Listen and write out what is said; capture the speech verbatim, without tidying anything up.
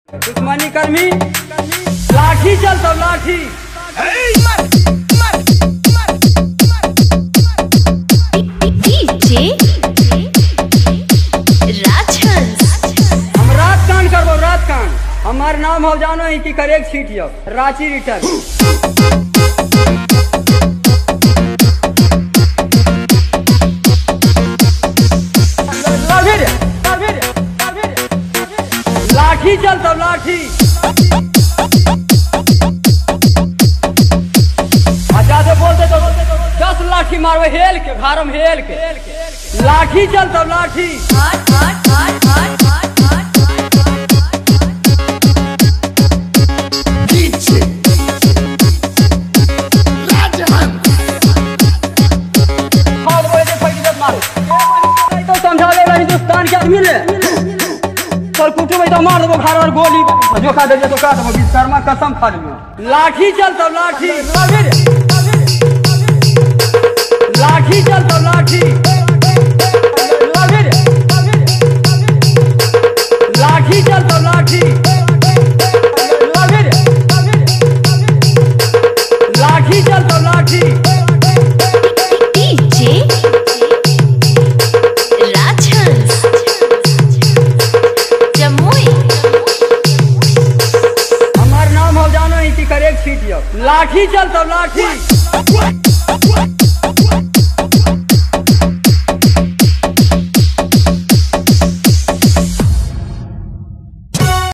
दुश्मनी कर्मी लाठी चल सब लाठी। हम रात कांड करबो रात कांड। हमार नाम हो जानो है कि करेक सीट यो रांची रिटर्न। लाठी चल सब लाठी। ज्यादा बोलते तो दस लाठी मारवे हेल के घारम हेल के। लाठी चल सब लाठी। तो समझा लेगा हिंदुस्तान के आदमी ने और कुछ में तो मार दो घर और गोली जो खा दे तो का दो विश्वकर्मा कसम खा लियो। लाठी चल सब लाठी। लाठी चल सब लाठी। लाठी चल सब लाठी। लाठी चल सब लाठी। हमार नाम हो जानो है कि करेक सीट यो लाठी चल सब लाठी।